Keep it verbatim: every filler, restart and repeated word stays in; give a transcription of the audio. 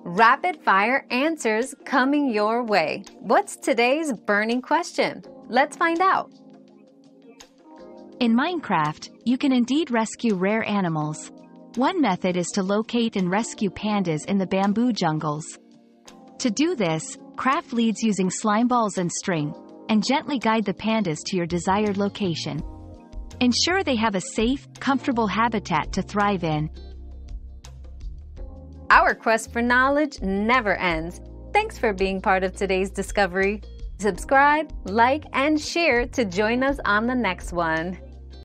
Rapid fire answers coming your way. What's today's burning question? Let's find out. In Minecraft, you can indeed rescue rare animals. One method is to locate and rescue pandas in the bamboo jungles. To do this, craft leads using slime balls and string, and gently guide the pandas to your desired location. Ensure they have a safe, comfortable habitat to thrive in. Our quest for knowledge never ends. Thanks for being part of today's discovery. Subscribe, like, and share to join us on the next one.